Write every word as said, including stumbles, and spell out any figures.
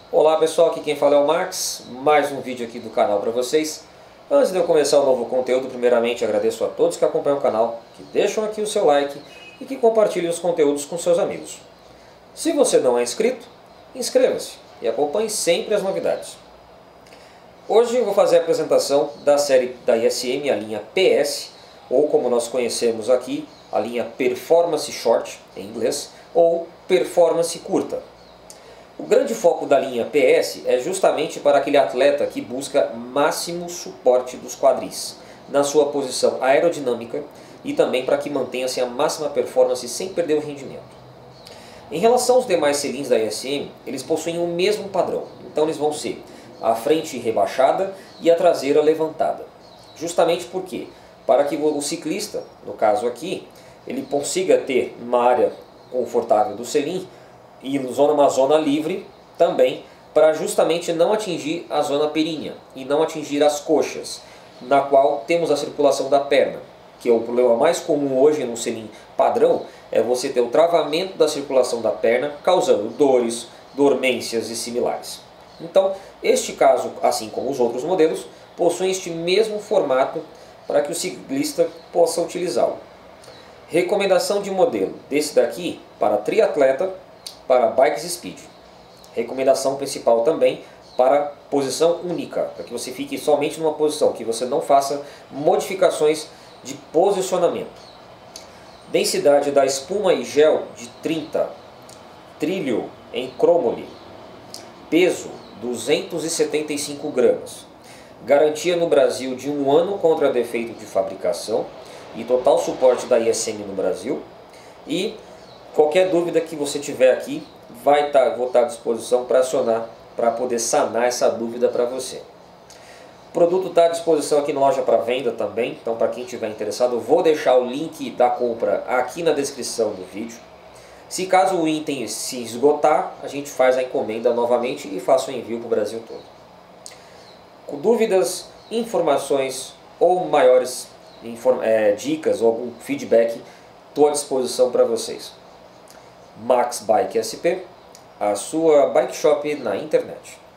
Olá pessoal, aqui quem fala é o Max, mais um vídeo aqui do canal para vocês. Antes de eu começar o novo conteúdo, primeiramente agradeço a todos que acompanham o canal, que deixam aqui o seu like e que compartilhem os conteúdos com seus amigos. Se você não é inscrito, inscreva-se e acompanhe sempre as novidades. Hoje eu vou fazer a apresentação da série da I S M, a linha P S, ou como nós conhecemos aqui, a linha Performance Short, em inglês, ou Performance Curta. O grande foco da linha P S é justamente para aquele atleta que busca máximo suporte dos quadris, na sua posição aerodinâmica e também para que mantenha-se a máxima performance sem perder o rendimento. Em relação aos demais selins da I S M, eles possuem o mesmo padrão, então eles vão ser a frente rebaixada e a traseira levantada. Justamente porque, para que o ciclista, no caso aqui, ele consiga ter uma área confortável do selim, e zona, uma zona livre também, para justamente não atingir a zona perínea e não atingir as coxas, na qual temos a circulação da perna, que é o problema mais comum hoje no selim padrão, é você ter o travamento da circulação da perna, causando dores, dormências e similares. Então, este caso, assim como os outros modelos, possuem este mesmo formato para que o ciclista possa utilizá-lo. Recomendação de modelo desse daqui para triatleta, para bikes speed. Recomendação principal também para posição única, para que você fique somente numa posição, que você não faça modificações de posicionamento. Densidade da espuma e gel de trinta, trilho em cromoli, peso duzentos e setenta e cinco gramas, garantia no Brasil de um ano contra defeito de fabricação e total suporte da I S M no Brasil. E qualquer dúvida que você tiver aqui, vai estar, vou estar à disposição para acionar, para poder sanar essa dúvida para você. O produto está à disposição aqui na loja para venda também, então para quem estiver interessado, eu vou deixar o link da compra aqui na descrição do vídeo. Se caso o item se esgotar, a gente faz a encomenda novamente e faça o envio para o Brasil todo. Com dúvidas, informações ou maiores inform é, dicas ou algum feedback, estou à disposição para vocês. Max Bike S P, a sua bike shop na internet.